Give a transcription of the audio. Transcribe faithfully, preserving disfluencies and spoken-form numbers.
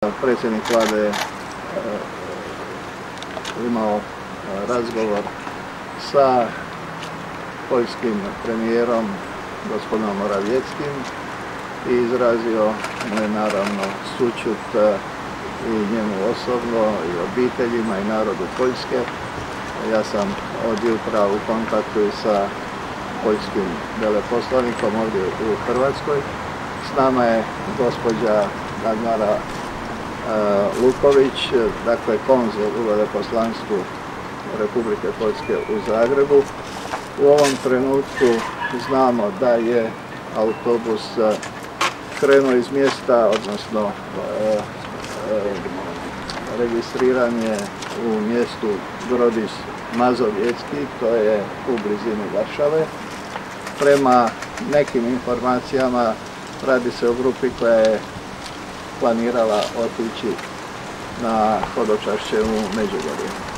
Predsjednik vlade je imao razgovor sa poljskim premijerom gospodinom Morawieckim i izrazio mu je naravno sućut i njemu osobno i obiteljima i narodu Poljske. Ja sam od jutra u kontaktu i sa poljskim veleposlanikom ovdje u Hrvatskoj. S nama je gospođa Dagmara Luković, dakle konzul u veleposlanstvu Republike Poljske u Zagrebu. U ovom trenutku znamo da je autobus krenuo iz mjesta, odnosno e, e, registriranje u mjestu Grodis Mazovjetski, to je u blizini Varšave. Prema nekim informacijama radi se o grupi koja je planirala otići na hodočašće u Međugorje.